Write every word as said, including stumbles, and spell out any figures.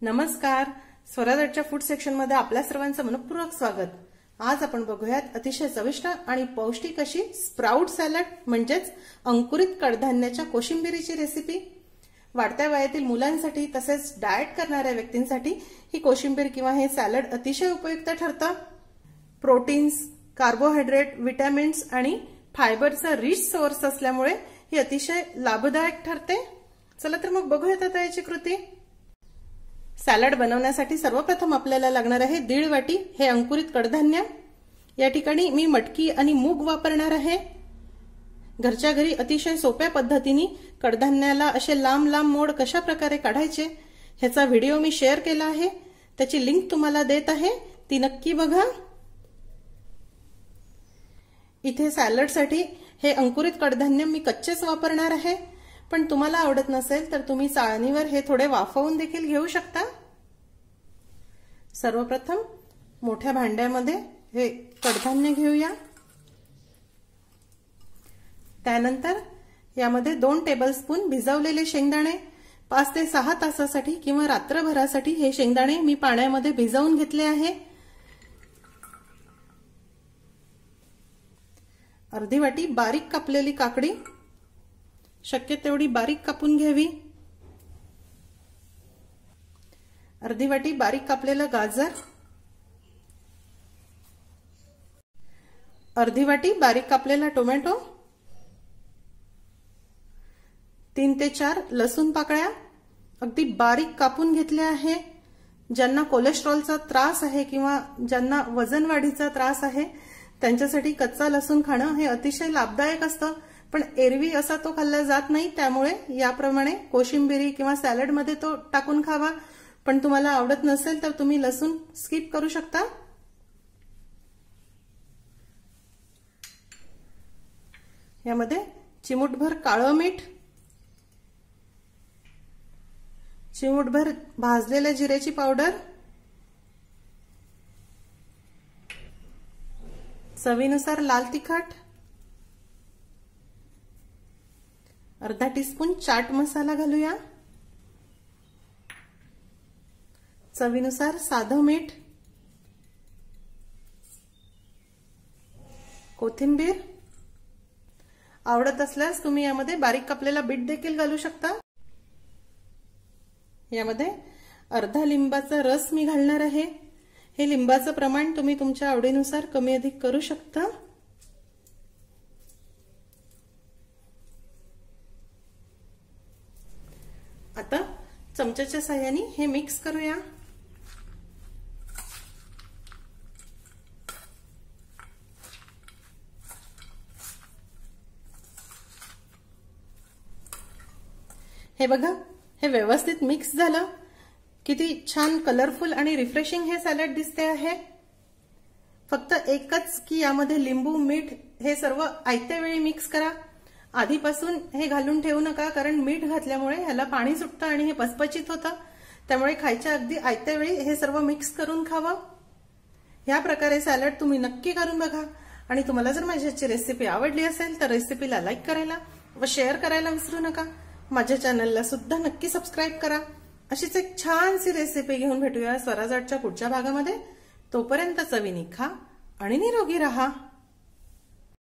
नमस्कार, स्वराजच्या food section मध्ये आपल्या सर्वांचं मनपूर्वक स्वागत। आज आपण बघूयात अतिशय चविष्ट आणि पौष्टिक अशी स्प्राउट सॅलड म्हणजेच अंकुरित कडधान्याच्या कोशिंबिरीची रेसिपी। वाढत्या वयातील मुलांसाठी तसेच डाएट करणाऱ्या व्यक्तींसाठी ही कोशिंबीर किंवा हे सॅलड अतिशय उपयुक्त ठरतं। प्रोटीन्स, कार्बोहायड्रेट, विटॅमिन्स आणि फायबरचा रिच सोर्स असल्यामुळे ही अतिशय लाभदायक ठरते। चला तर मग बघूयात आता याची कृती। सॅलड बनवण्यासाठी सर्वप्रथम आपल्याला लागणार आहे दीड वाटी हे अंकुरित कडधान्य। या ठिकाणी मी मटकी आणि मूग वापरणार आहे। घरच्या घरी अतिशय सोप्या पद्धतीने कडधान्याला असे लांब लांब मोड कशा प्रकारे काढायचे ह्याचा व्हिडिओ मी शेअर केला आहे, त्याची लिंक तुम्हाला देत आहे, ती नक्की बघा। इथे सॅलडसाठी हे अंकुरित कडधान्य मी कच्चेच वापरणार आहे, पण तुम्हाला आवडत नसेल तर तुम्ही चाळणीवर हे थोडे वाफवून देखील घेऊ शकता। सर्वप्रथम मोठ्या भांड्यामध्ये हे कडधान्य घेऊया। त्यानंतर यामध्ये दोन टेबलस्पून भिजवलेले शेंगदाणे, पाच ते सहा तासासाठी किंवा रात्रभरासाठी हे शेंगदाणे मी पाण्यामध्ये भिजवून घेतले आहे। अर्धी वाटी बारीक कापलेली काकडी, शक्य तेवढी बारीक कापून घ्यावी। अर्धी वाटी बारीक कापलेलं गाजर, अर्धी वाटी बारीक कापलेला टोमॅटो, तीन ते चार लसूण पाकळ्या अगदी बारीक कापून घेतल्या आहे। ज्यांना कोलेस्ट्रॉलचा त्रास आहे किंवा ज्यांना वजन वाढीचा त्रास आहे त्यांच्यासाठी कच्चा लसूण खाणं हे अतिशय लाभदायक असतं, पण एरवी असा तो खाल्ला जात नाही, त्यामुळे याप्रमाणे कोशिंबिरी किंवा सॅलड मध्ये तो टाकून खावा। पण तुम्हाला आवडत नसेल तर तुम्ही लसूण स्किप करू शकता। यामध्ये चिमूटभर काळं मीठ, चिमूटभर भाजलेल्या जिऱ्याची पावडर, चवीनुसार लाल तिखट, अर्धा टीस्पून चाट मसाला घालूया, चवीनुसार साधं मीठ, कोथिंबीर, आवडत असल्यास तुम्ही यामध्ये बारीक कापलेला बीट देखील घालू शकता। यामध्ये अर्धा लिंबाचा रस मी घालणार आहे। हे लिंबाचं प्रमाण तुम्ही तुमच्या आवडीनुसार कमी अधिक करू शकता। आता चमच्याच्या साहाय्याने हे मिक्स करूया। हे बघा, हे व्यवस्थित मिक्स झालं। किती छान कलरफुल आणि रिफ्रेशिंग हे सॅलड दिसते आहे। फक्त एकच की यामध्ये लिंबू, मीठ हे सर्व आयत्या वेळी मिक्स करा। आधीपासून हे घालून ठेवू नका, कारण मीठ घातल्यामुळे ह्याला पाणी सुटतं आणि हे पचपचित होतं, त्यामुळे खायच्या अगदी आयत्या वेळी हे सर्व मिक्स करून खावं। या प्रकारे सॅलड तुम्ही नक्की करून बघा। आणि तुम्हाला जर माझी रेसिपी आवडली असेल तर रेसिपीला लाईक करायला व शेअर करायला विसरू नका। माझ्या चॅनलला सुद्धा नक्की सबस्क्राईब करा। अशीच एक छानशी रेसिपी घेऊन भेटूया स्वराजच्या पुढच्या भागामध्ये। तोपर्यंत चवीने खा आणि निरोगी राहा।